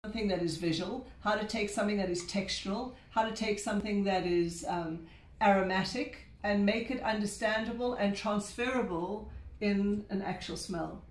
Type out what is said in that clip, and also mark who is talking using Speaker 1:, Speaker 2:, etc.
Speaker 1: something that is visual, how to take something that is textural, how to take something that is aromatic and make it understandable and transferable in an actual smell.